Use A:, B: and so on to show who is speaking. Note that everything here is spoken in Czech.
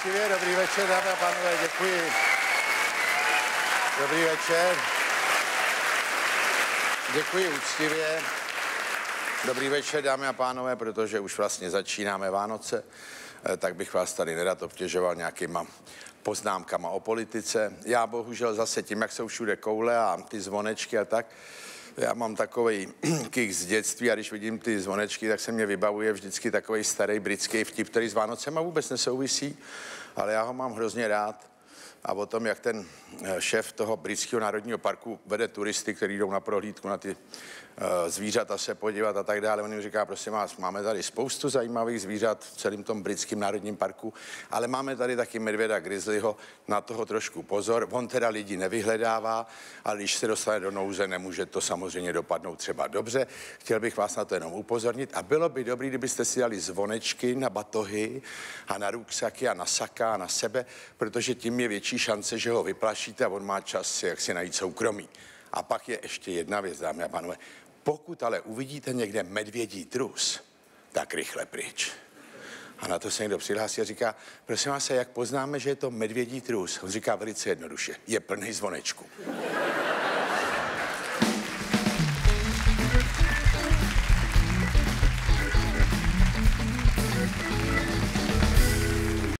A: uctivě, dobrý večer, dámy a pánové, děkuji. Dobrý večer. Děkuji uctivě. Dobrý večer, dámy a pánové, protože už vlastně začínáme Vánoce, tak bych vás tady nerad obtěžoval nějakýma poznámkama o politice. Já bohužel zase tím, jak jsou všude koule a ty zvonečky a tak, já mám takovej kých z dětství a když vidím ty zvonečky, tak se mě vybavuje vždycky takovej starý britský vtip, který s Vánocema vůbec nesouvisí, ale já ho mám hrozně rád. A o tom, jak ten šéf toho britského národního parku vede turisty, kteří jdou na prohlídku na ty zvířata se podívat a tak dále. On jim říká, prosím vás, máme tady spoustu zajímavých zvířat v celém tom britském národním parku, ale máme tady taky medvěda grizzlyho, na toho trošku pozor. On teda lidi nevyhledává, ale když se dostane do nouze, nemůže to samozřejmě dopadnout třeba dobře. Chtěl bych vás na to jenom upozornit a bylo by dobré, kdybyste si dali zvonečky na batohy a na ruksaky a na saka a na sebe, protože tím je větší šance, že ho vyplašíte a on má čas, jak si najít soukromí. A pak je ještě jedna věc, dámy a pánové. Pokud ale uvidíte někde medvědí trus, tak rychle pryč. A na to se někdo přihlásí a říká, prosím vás, jak poznáme, že je to medvědí trus? On říká velice jednoduše, je plný zvonečku.